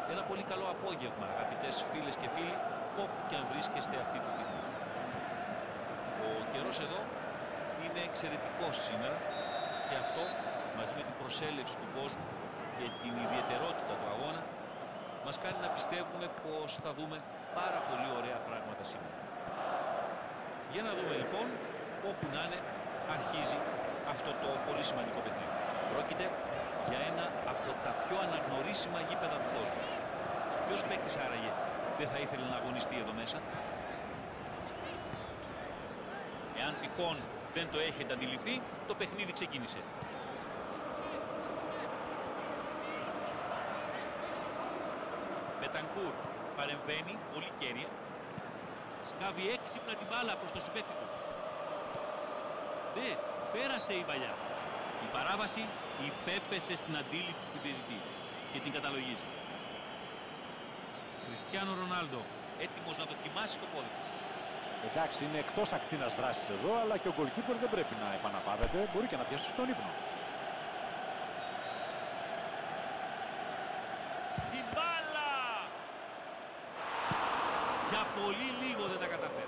Ένα πολύ καλό απόγευμα, αγαπητές φίλες και φίλοι, όπου και αν βρίσκεστε αυτή τη στιγμή. Ο καιρός εδώ είναι εξαιρετικός σήμερα και αυτό, μαζί με την προσέλευση του κόσμου και την ιδιαιτερότητα του αγώνα, μας κάνει να πιστεύουμε πως θα δούμε πάρα πολύ ωραία πράγματα σήμερα. Για να δούμε λοιπόν, όπου να είναι, αρχίζει αυτό το πολύ σημαντικό παιχνίδι. Πρόκειται για ένα από τα πιο αναγνωρίσιμα γήπεδα του κόσμου. Ποιος παίκτης άραγε δεν θα ήθελε να αγωνιστεί εδώ μέσα? Εάν τυχόν δεν το έχετε αντιληφθεί, το παιχνίδι ξεκίνησε. Μπετανκούρ παρεμβαίνει πολύ κέρια. Σκάβει έξυπνα την μπάλα προς το συμπαίκτη του. Ναι, πέρασε η παλιά. Η παράβαση υπέπεσε στην αντίληψη του διαιτητή και την καταλογίζει. Κριστιάνο Ρονάλντο, έτοιμος να δοκιμάσει το πόδι του. Εντάξει, είναι εκτός ακτίνας δράσης εδώ, αλλά και ο γκολκίπερ δεν πρέπει να επαναπάβεται. Μπορεί και να πιάσει στον ύπνο. Η μπάλα! Για πολύ λίγο δεν τα καταφέρει.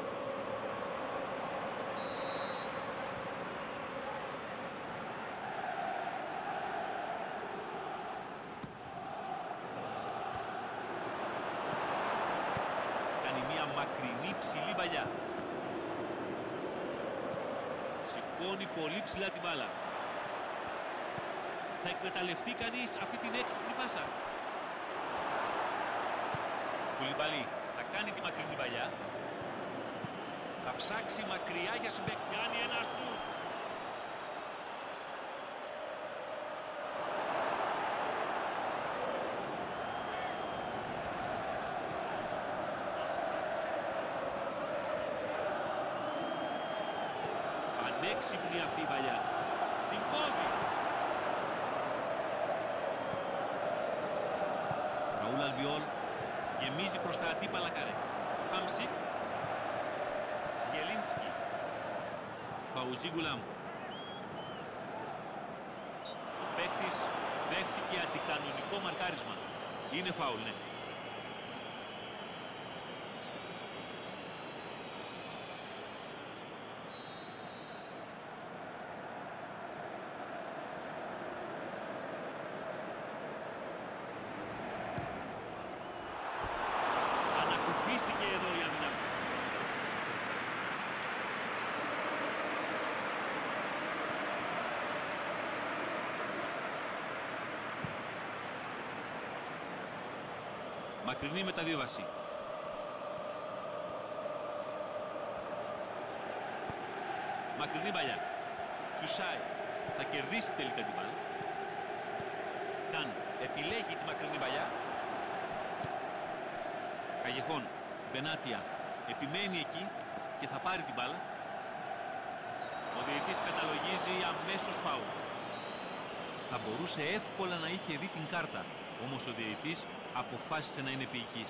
Μακρινή ψηλή παλιά. Σηκώνει πολύ ψηλά την μπάλα. Θα εκμεταλλευτεί κανείς αυτή την έξυπνη πάσα? Κουλιμπαλί θα κάνει τη μακρινή παλιά. Θα ψάξει μακριά για συμπαίκτη. Κάνει ένα σουτ. Ανέξυπνη αυτή η παλιά. Την κόβει. Ραούλ Αλμπιόλ γεμίζει προς τα αντίπαλα καρέ. Χάμσικ. Σιελίνσκι. Φαουζί Γκουλάμ. Ο παίκτης δέχτηκε αντικανονικό μαρκάρισμα. Είναι φάουλ, ναι. Ανακουφίστηκε εδώ η άμυνα. Μακρινή μεταβίβαση. Μακρινή παλιά. Χιουσάι θα κερδίσει τελικά την μπάλα. Καν επιλέγει τη μακρινή παλιά. Καγεχόν, Μπενάτια επιμένει εκεί και θα πάρει την μπάλα. Ο διαιτητής καταλογίζει αμέσως φάουλ. Θα μπορούσε εύκολα να είχε δει την κάρτα, όμως ο διαιτητής αποφάσισε να είναι ποιητής.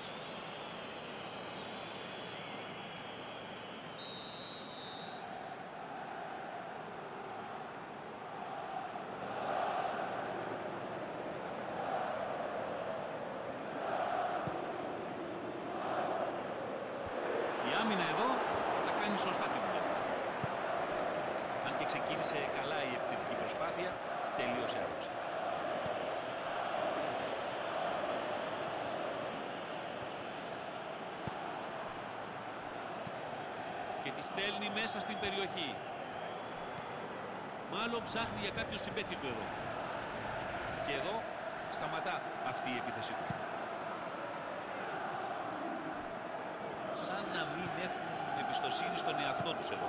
Η άμυνα εδώ θα κάνει σωστά τη δουλειά. Αν και ξεκίνησε καλά η επιθετική προσπάθεια, τελείωσε άρρωστα. Και τη στέλνει μέσα στην περιοχή. Μάλλον ψάχνει για κάποιον συμπαίκτη του εδώ. Και εδώ σταματά αυτή η επίθεσή τους. Σαν να μην έχουν εμπιστοσύνη στον εαυτό τους εδώ.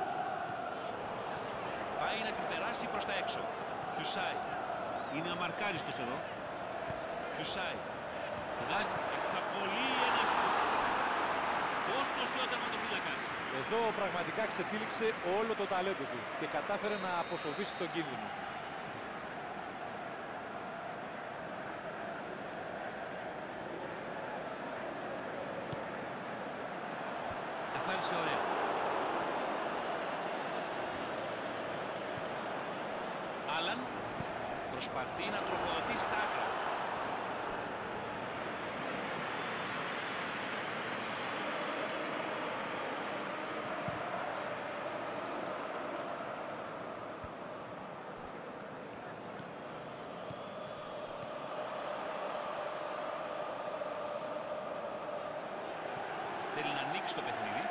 Πάει να την περάσει προς τα έξω. Χιουσάι. Είναι αμαρκάριστος εδώ. Χιουσάι. Βγάζει εξαπολύει ένα σουτ. Πόσος ο τερματοφύλακας. Εδώ πραγματικά ξετύλιξε όλο το ταλέντο του και κατάφερε να αποσοβήσει τον κίνδυνο. Καθάρισε ωραία. Άλαν προσπαθεί να τροφοδοτήσει τα άκρα. Σάκη στο παιχνίδι.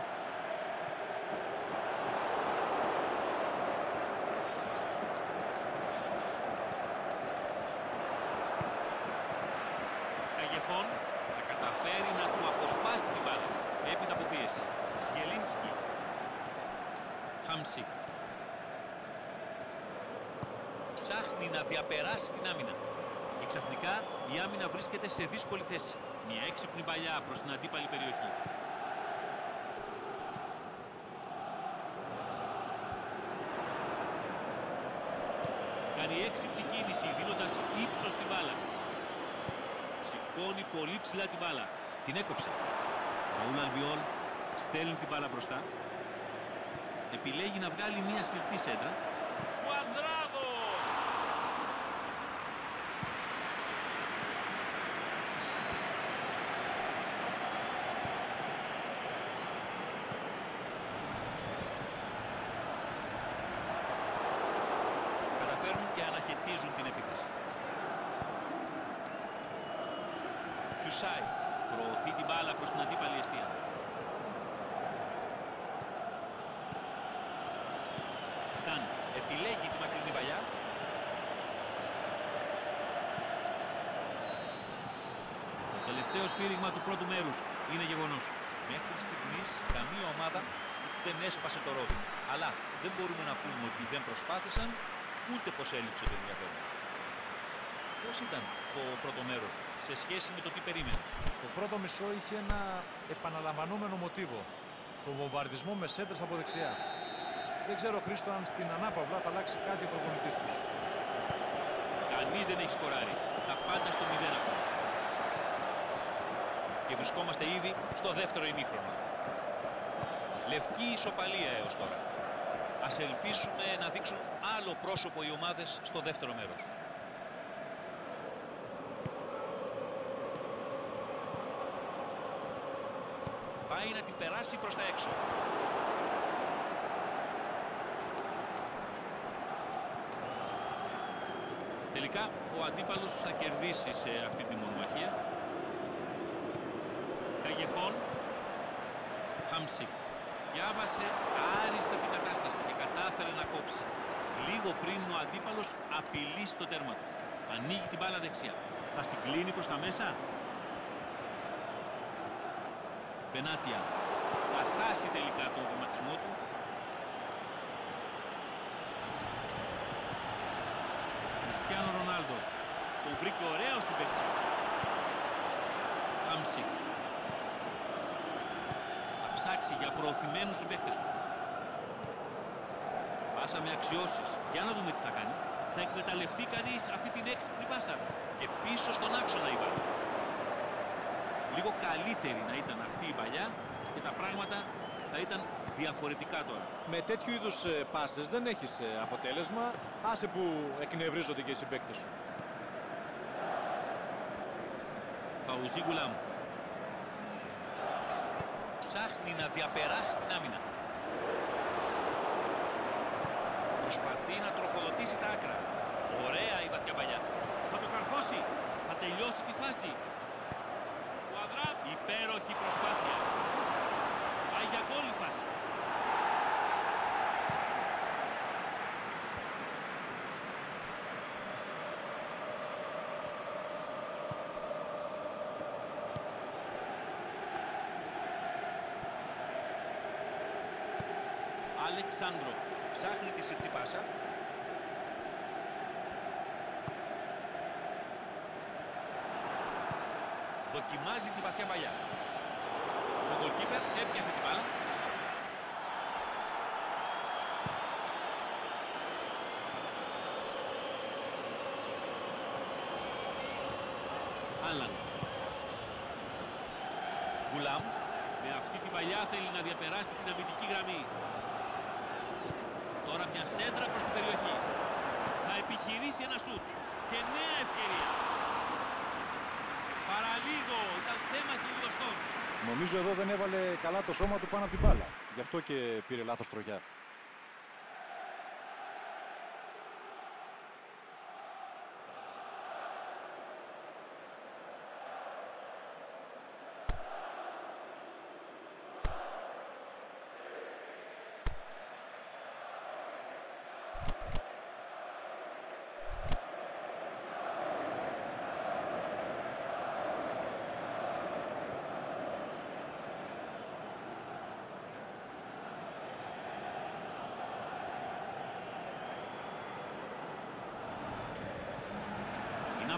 Καγεφών θα καταφέρει να του αποσπάσει την μπάλα. Έπειτα από πίεση. Σιελίνσκι. Χάμσικ. Ψάχνει να διαπεράσει την άμυνα. Και ξαφνικά η άμυνα βρίσκεται σε δύσκολη θέση. Μια έξυπνη παλιά προς την αντίπαλη περιοχή. Κάνει έξυπνη κίνηση δίνοντας ύψος στην μπάλα. Σηκώνει πολύ ψηλά την μπάλα. Την έκοψε. Ραούλ Αλμπιόλ στέλνει την μπάλα μπροστά. Επιλέγει να βγάλει μια συρτή σέντρα. Κουαδράδο! Καταφέρνουν και αναχαιτίζουν την επίθεση. Χιουσάι προωθεί την μπάλα προς την αντίπαλη εστία. Καν επιλέγει τη μακρινή παλιά. Το τελευταίο σφύριγμα του πρώτου μέρους είναι γεγονός. Μέχρι στιγμής καμία ομάδα δεν έσπασε το ρόδι. Αλλά δεν μπορούμε να πούμε ότι δεν προσπάθησαν, ούτε πως έλειψε το ενδιαφέρον. Πώς ήταν το πρώτο μέρος σε σχέση με το τι περίμενες? Το πρώτο μισό είχε ένα επαναλαμβανόμενο μοτίβο. Το βομβαρδισμό με σέντρες από δεξιά. Δεν ξέρω, Χρήστο, αν στην ανάπαυλα θα αλλάξει κάτι ο προπονητής τους. Κανείς δεν έχει σκοράρει. Τα πάντα στο 0 ακόμα. Και βρισκόμαστε ήδη στο δεύτερο ημίχρονο. Λευκή ισοπαλία έως τώρα. Ας ελπίσουμε να δείξουν άλλο πρόσωπο οι ομάδες στο δεύτερο μέρος. Πάει να την περάσει προς τα έξω. Τελικά ο αντίπαλος θα κερδίσει σε αυτή τη μονομαχία. Καγεφών. Χάμσικ. Διάβασε άριστα την κατάσταση και κατάφερε να κόψει. Λίγο πριν ο αντίπαλος απειλεί στο τέρμα του. Ανοίγει την μπάλα δεξιά. Θα συγκλίνει προς τα μέσα. Μπενάτια. Θα χάσει τελικά τον βηματισμό του. Κριστιάνο Ρονάλντο. Το βρήκε ωραίο συμπαίκτης του. Χάμσικ. Θα ψάξει για προωθημένους συμπαίκτες του. Πάσα με αξιώσεις. Για να δούμε τι θα κάνει. Θα εκμεταλλευτεί κανείς αυτή την έξυπνη πάσα. Και πίσω στον άξονα η μπάλα. Λίγο καλύτερη να ήταν αυτή η παλιά και τα πράγματα θα ήταν διαφορετικά τώρα. Με τέτοιου είδους πάσες δεν έχεις αποτέλεσμα. Άσε που εκνευρίζονται και οι συμπαίκτες σου. Φαουζί Γκουλάμ. Ψάχνει να διαπεράσει την άμυνα. Προσπαθεί να τροφοδοτήσει τα άκρα. Ωραία η βαθιά παλιά. Θα το καρφώσει. Θα τελειώσει τη φάση. Υπέροχη προσπάθεια. Πάει για γκολ η φάση. Αλεξάνδρο ψάχνει τη συρτή πάσα. Δοκιμάζει τη βαθιά παλιά. Ο γκολκίπερ έπιασε την μπάλα. Άλαν. Γκουλάμ. Με αυτή την παλιά θέλει να διαπεράσει την αμυντική γραμμή. Τώρα μια σέντρα προς την περιοχή. Θα επιχειρήσει ένα σουτ. Και νέα ευκαιρία. Παραλίγο, ήταν θέμα χιλιοστών. Νομίζω εδώ δεν έβαλε καλά το σώμα του πάνω από την μπάλα. Γι' αυτό και πήρε λάθος τροχιά.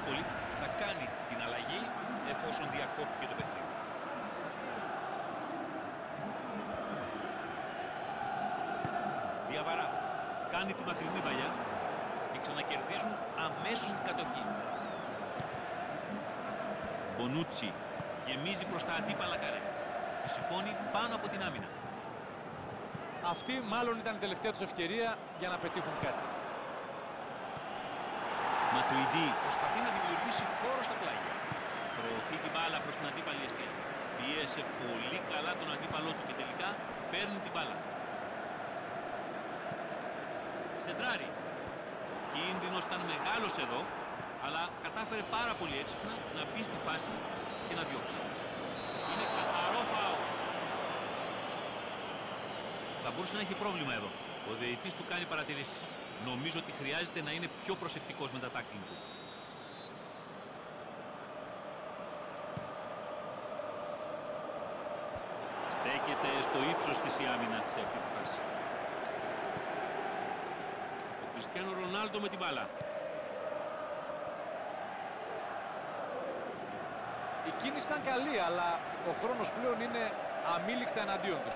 πολύ, θα κάνει την αλλαγή εφόσον διακόπηκε το παιχνίδι. Διαβαρά κάνει τη μακρινή παλιά και ξανακερδίζουν αμέσως την κατοχή. Μπονούτσι γεμίζει προς τα αντίπαλα καρέ. Σηκώνει πάνω από την άμυνα. Αυτή μάλλον ήταν η τελευταία τους ευκαιρία για να πετύχουν κάτι. Ματουιντή προσπαθεί να δημιουργήσει χώρο στα πλάγια. Προωθεί την μπάλα προς την αντίπαλη αιστεία. Πίεσε πολύ καλά τον αντίπαλό του και τελικά παίρνει την μπάλα. Σεντράρι. Ο κίνδυνος ήταν μεγάλος εδώ, αλλά κατάφερε πάρα πολύ έξυπνα να μπει στη φάση και να διώξει. Είναι καθαρό φάουλ. Θα μπορούσε να έχει πρόβλημα εδώ. Ο διαιτητής του κάνει παρατηρήσεις. Νομίζω ότι χρειάζεται να είναι πιο προσεκτικός με τα τάκλινγκ του. Στέκεται στο ύψος της η άμυνα σε αυτή τη φάση. Ο Κριστιάνο Ρονάλντο με την μπάλα. Η κίνηση ήταν καλή, αλλά ο χρόνος πλέον είναι αμήλικτα εναντίον τους.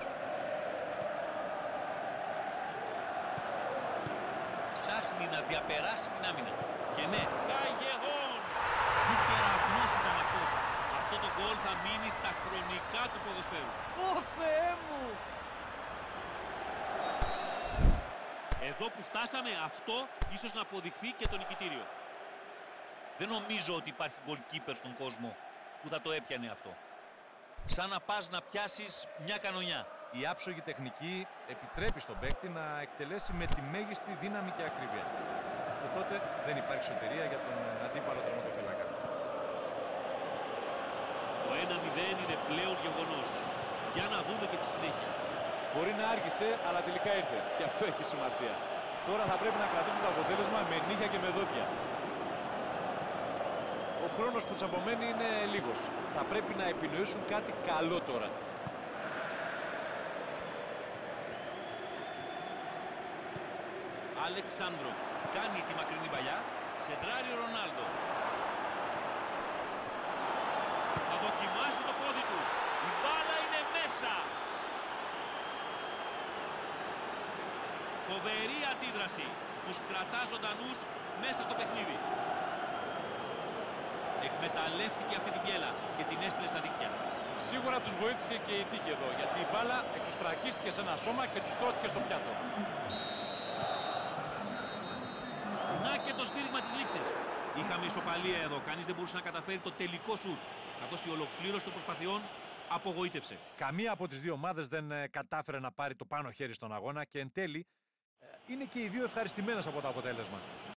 Ψάχνει να διαπεράσει την άμυνα. Και ναι, Καγεγόν! Τι κεραυνός ήταν αυτός. Αυτό το γκολ θα μείνει στα χρονικά του ποδοσφαίρου. Ω Θεέ μου! Εδώ που φτάσαμε, αυτό ίσως να αποδειχθεί και το νικητήριο. Δεν νομίζω ότι υπάρχει goalkeeper στον κόσμο που θα το έπιανε αυτό. Σαν να πας να πιάσεις μια κανονιά. Η άψογη τεχνική επιτρέπει στον παίκτη να εκτελέσει με τη μέγιστη δύναμη και ακρίβεια. Και τότε δεν υπάρχει σωτηρία για τον αντίπαλο τερματοφύλακα. Το 1-0 είναι πλέον γεγονός. Για να δούμε και τη συνέχεια. Μπορεί να άργησε, αλλά τελικά ήρθε. Και αυτό έχει σημασία. Τώρα θα πρέπει να κρατήσουν το αποτέλεσμα με νύχια και με δόντια. Ο χρόνος που τους απομένει είναι λίγος. Θα πρέπει να επινοήσουν κάτι καλό τώρα. Αλεξάνδρο κάνει τη μακρινή παλιά. Σεντράρει ο Ρονάλντο. Θα δοκιμάσει το πόδι του. Η μπάλα είναι μέσα. Φοβερή αντίδραση. Τους κρατά ζωντανούς μέσα στο παιχνίδι. Εκμεταλλεύτηκε αυτή την κέλα και την έστειλε στα δίκτυα. Σίγουρα τους βοήθησε και η τύχη εδώ, γιατί η μπάλα εξωστρακίστηκε σε ένα σώμα και τους τρώθηκε στο πιάτο. Να και το σφύριγμα της λήξης. Είχαμε ισοπαλία εδώ. Κανείς δεν μπορούσε να καταφέρει το τελικό σουτ. Καθώς η ολοκλήρωση των προσπαθειών απογοήτευσε. Καμία από τις δύο ομάδες δεν κατάφερε να πάρει το πάνω χέρι στον αγώνα και εν τέλει είναι και οι δύο ευχαριστημένες από το αποτέλεσμα.